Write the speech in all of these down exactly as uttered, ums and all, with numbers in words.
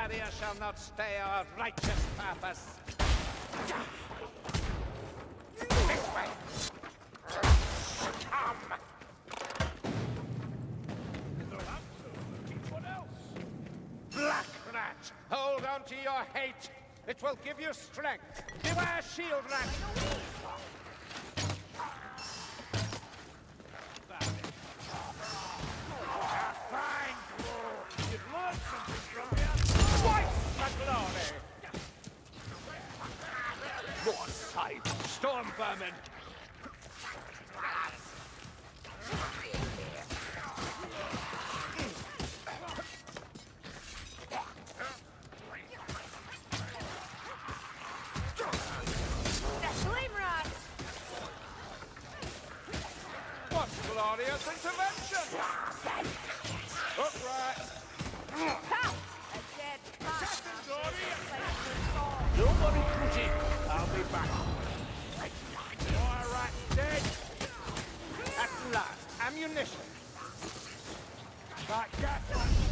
barrier shall not stay our righteous purpose. This way! Come! What else? Black Rat! Hold on to your hate! It will give you strength! Beware Shield Rat! Fine! You've learned something from me! Twice the glory! More sight! Storm vermin! Glorious intervention! Upright! Ha! A dead cat! Nobody put in! I'll be back. All right, dead! At last, ammunition! Like that!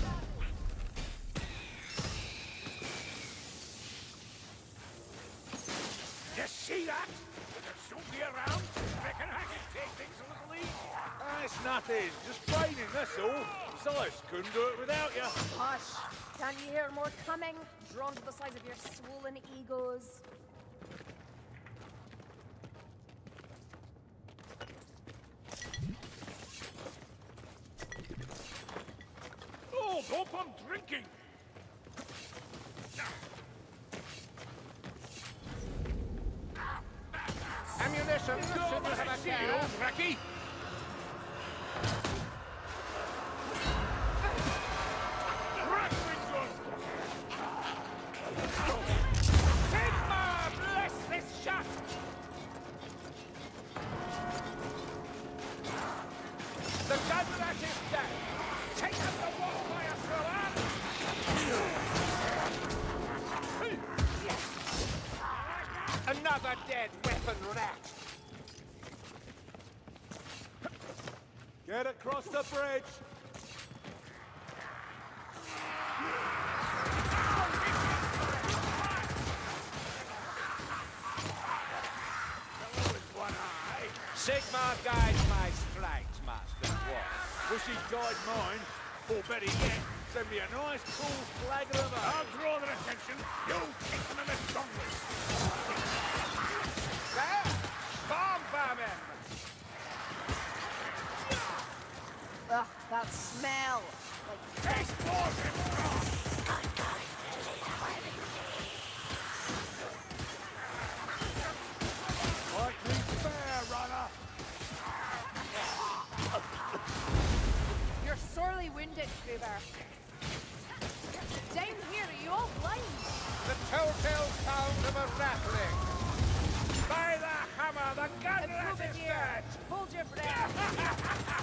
You see that? There'll soon be around. Reckon I can take things a little easy. Ah, it's nothing. Just training, that's all. Silas couldn't do it without you. Hush! Can you hear more coming? Drawn to the size of your swollen egos. Oh, hope I'm drinking. Ammunition! Should you have a care? Racky? Sigma! Bless this shot! The Gunrat is dead! Take up the wall, fire thrower! Another dead weapon rat! Get across the bridge! Sigmar guides my strikes, Master Dwarf. Wish he'd guide mine. Or better yet, send me a nice cool flag of them. I'll draw their attention. You'll take them in the strongly. There! Storm vermin! Ugh, that smell! Like Explosion! Like me fair, runner! you're sorely winded, Gruber. Down here, are you all blind? The telltale sound of a rattling. By the hammer, the gun rat is dead! Hold your breath!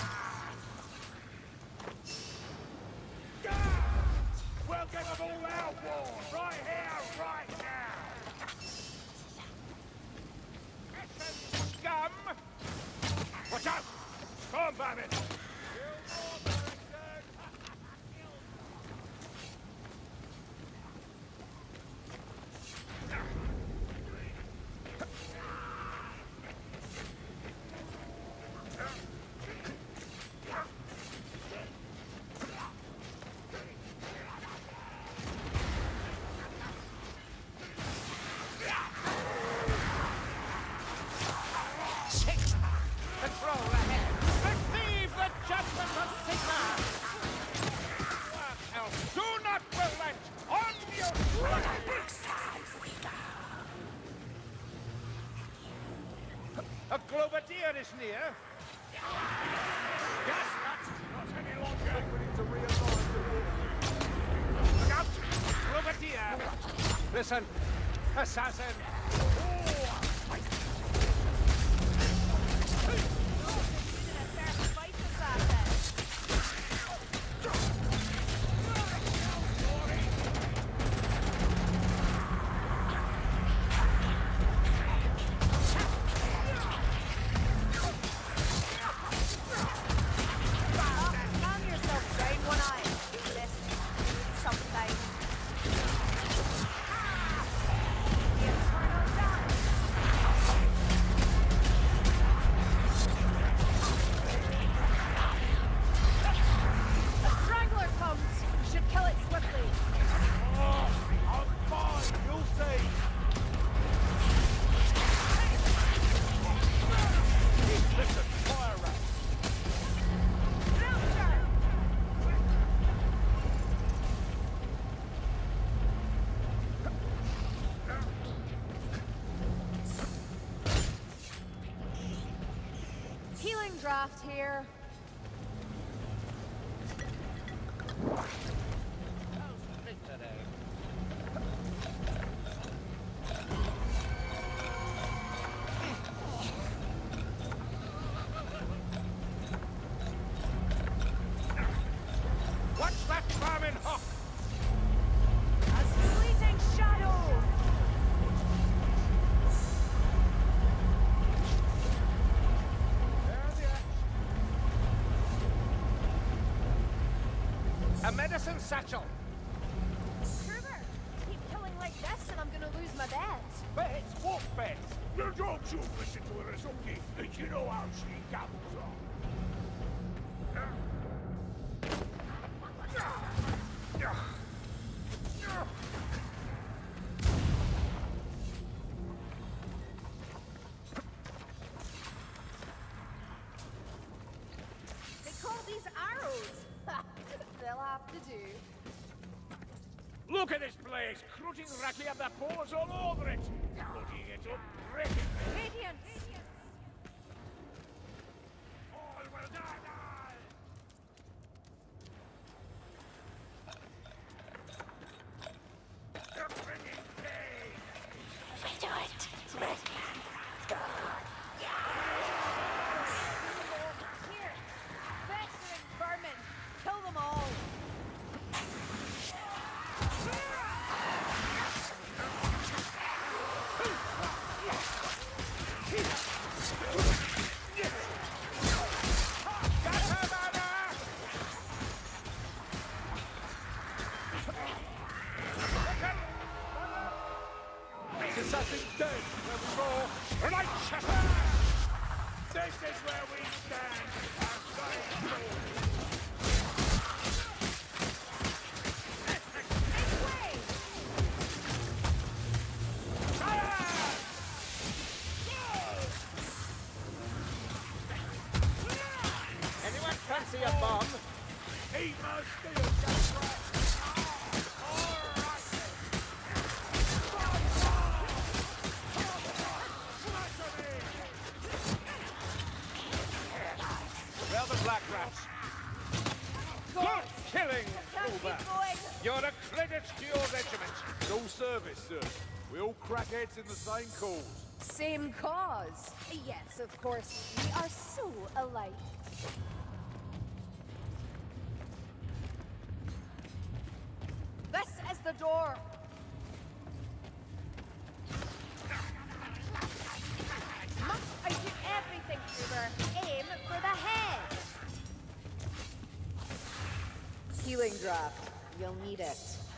We'll get them all out, war! Right here, right now! Scum! Watch out! Storm vermin! A Globadier is near. Yes, that's not any longer. We need to realign the Look out! Globadier! Listen, assassin! draft here. What's that vermin hawk? A fleeting shadow! A medicine satchel. Kruger, keep killing like this and I'm gonna lose my bet. Bets? What bets? You don't you listen to her, Azuki, and you know how she goes on. They call these arrows. They'll have to do. Look at this place! Crutting Raki have their paws all over it! Bloody it up, breaking it! Radiance! All will die! They're bringing pain! We do it. Here! Festering vermin! Kill them all! Assassin's dead! There we go! Right, Chester! This is where we stand! Our dying souls! Make way! Fire! Anyone fancy a bomb? Eat my steel, Jasper! Well, the black rats. Good killing, Can't keep Uber. going! You're a credit to your regiment. No service, sir. We all crackheads in the same cause. Same cause. Yes, of course. We are so alike. This is the door. Must I do everything, Kruger? Aim for the head. Healing draft. You'll need it.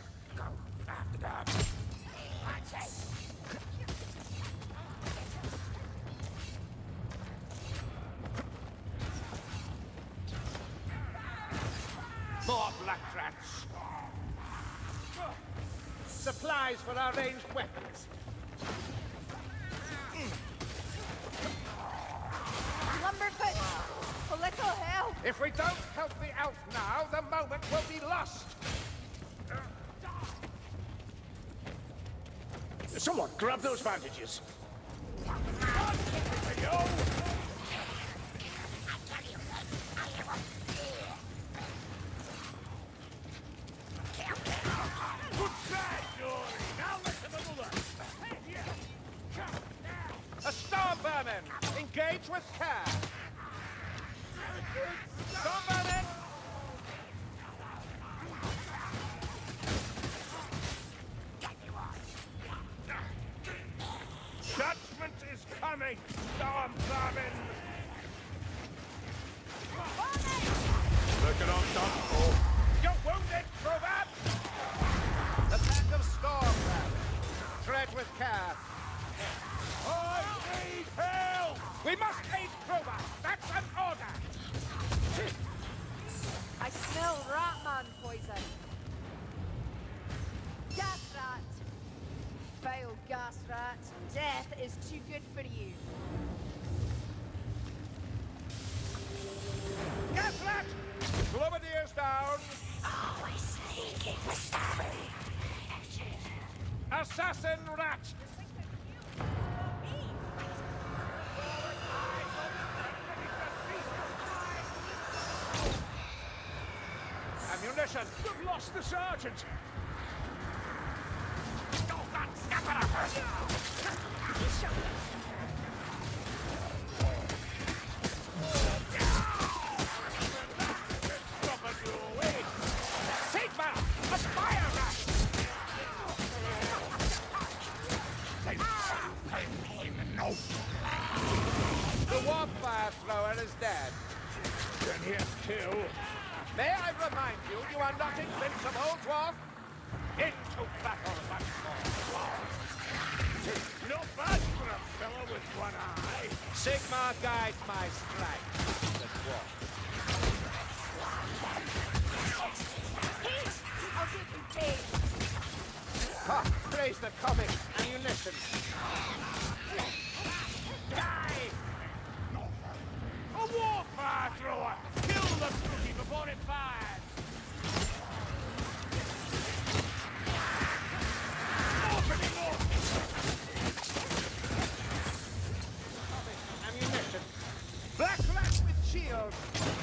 More black rats. Supplies for our ranged weapons. Lumberfoot! A little help! If we don't help the elf now, the moment will be lost. Someone grab those bandages. Good try, Dory. Now listen to another. Hey, here. Come now. A star vermin! Engage with care! Star vermin! Judgment is coming, Storm Vermin! Looking on top. Oh. You're wounded, Probat! The pack of storm vermin! Tread with care! I need help! We must aid Probat! That's an order! I smell Ratman poison. Gas rat. Fail gas rat. Death is too good for you. Gas rat! Globadiers down! Always sneaking with Starry. Assassin rat! position! We've lost the sergeant! Sigma! A fire rush! The warfire thrower is dead. Then hit kill. May I remind you, you are not invincible, dwarf? Into battle once more. Not bad for a fellow with one eye. Sigma guides my strike, the dwarf. I'll take you paid. Ha! Praise the comics, ammunition. Die! A warfire thrower! Kill the cookie before it fires! Opening up! Ammunition. Black rat with shield.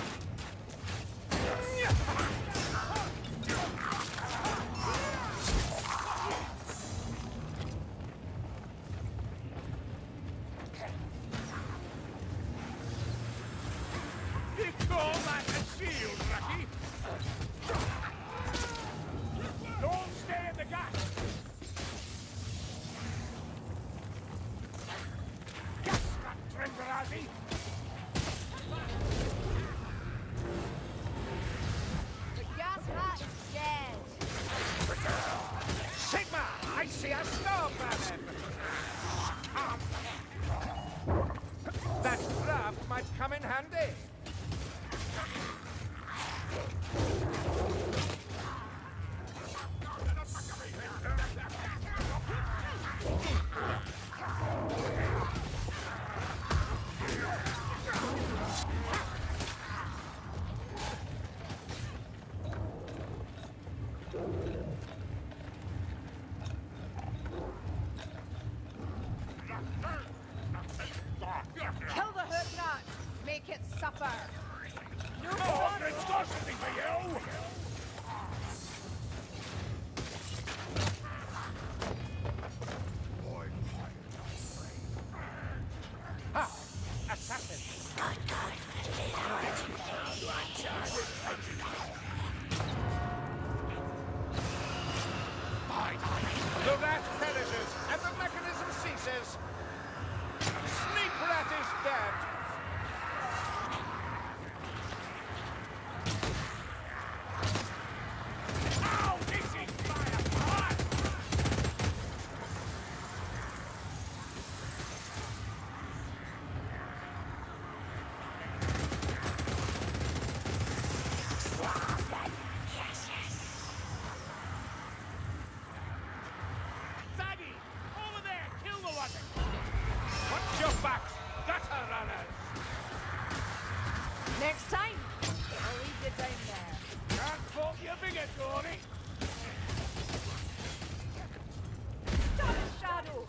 You call that a shield, Rocky? Don't stay in the gap! Gas that Trimberazzi! The gas rat is dead. Sigma, I see a snow cannon. That draft might come in handy. Kill the hook rat. Make it suffer. No Oh, more. it's got something for you! Ha! Assassin. The rat perishes and the mechanism ceases. Sneak rat is dead. Ow! This is fire! Hot! Saggy! Over there! Kill the one! Watch your backs! Gutter runners! Next time, I'll leave you down there. Can't fault your bigger, Dory! Stop shadow.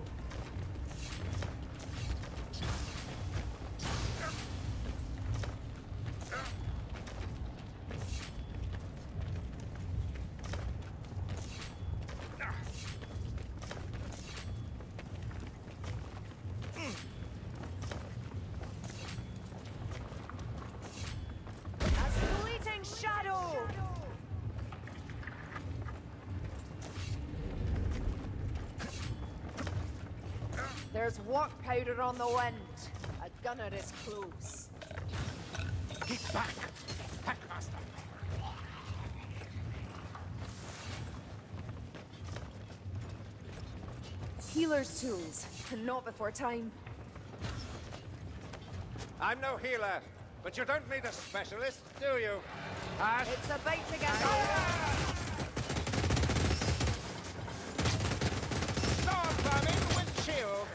A fleeting shadow. There's walk powder on the wind. A gunner is close. Get back, Packmaster. Healer's tools, not before time. I'm no healer, but you don't need a specialist, do you? Ash? It's a bait to get Storm coming with shield.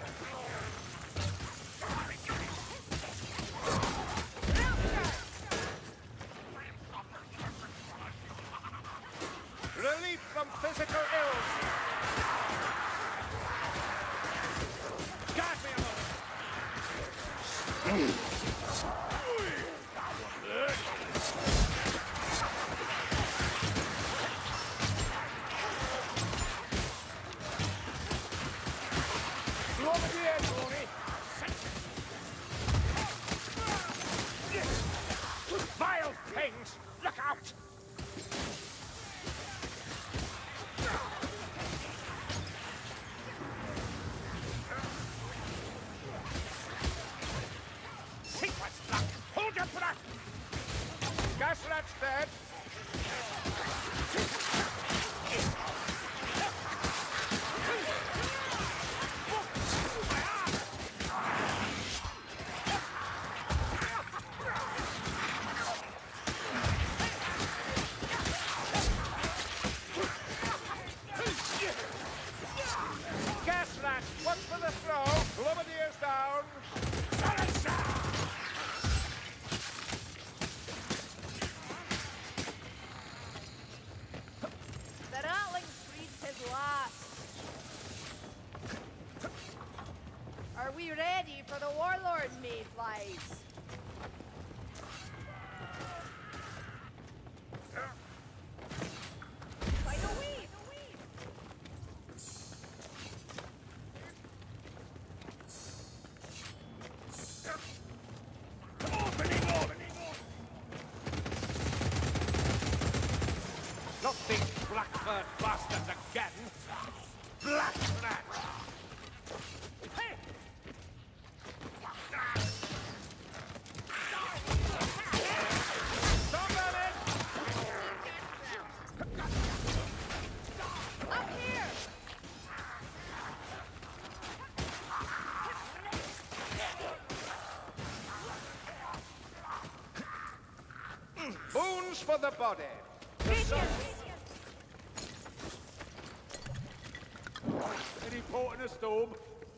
Relief from physical ills. Guard me a moment. Over here, Tony! Vile things! Look out! Sequence block! Hold your breath! Gas rat's dead! Gas rat! Watch for the throw! Glomadier's down! The Ratling breathed his last. Are we ready for the Warlord, Mayflies? By the way, the way. Opening, opening, Not these black-furred bastards again! Black rat! Hey! Stop at it! Up here! Boons for the body! Any port in a storm?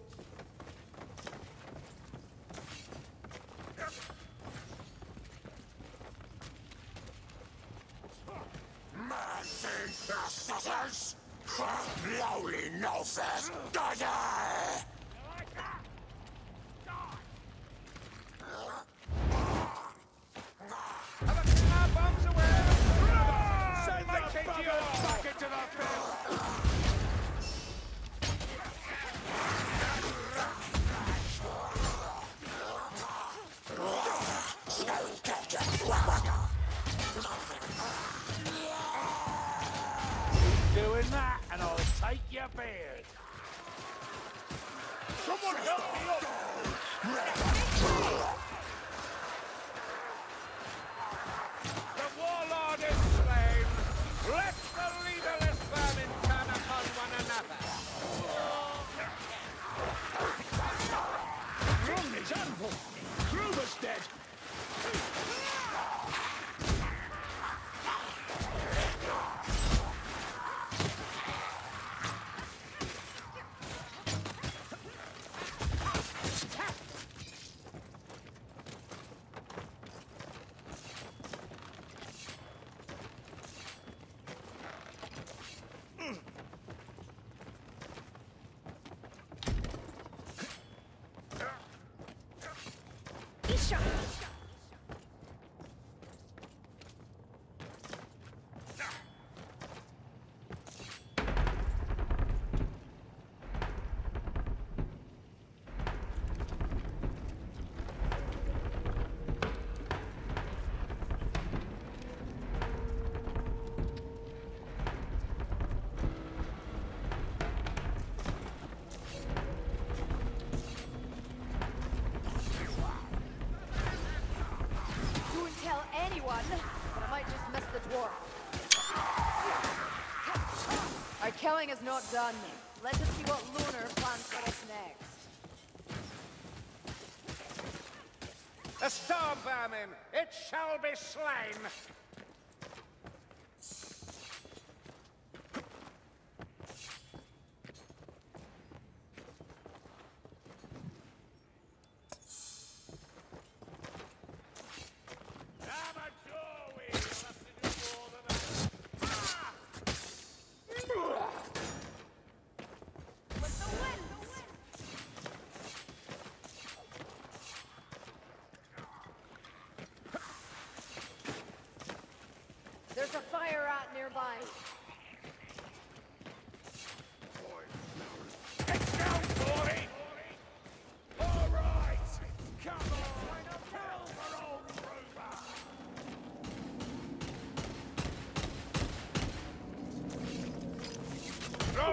Scissors! Lowly noses! Die! Have a car bombs away! Send My that K T O bugger back into the field! Doing that, and I'll take your beard. Someone help me up! The warlord is slain! Let the leaderless vermin turn upon one another! From his animal! Kruger's dead! Don't tell anyone, but I might just miss the dwarf. Our killing is not done. Let us see what Lunar plans for us next. A storm vermin! It shall be slain!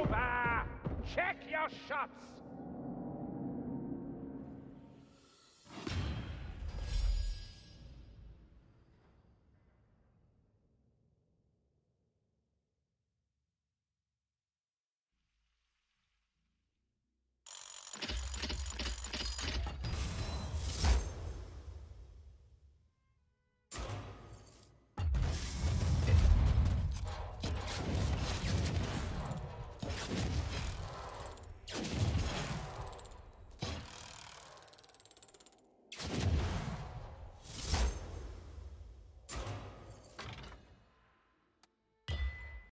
Bah! Check your shots!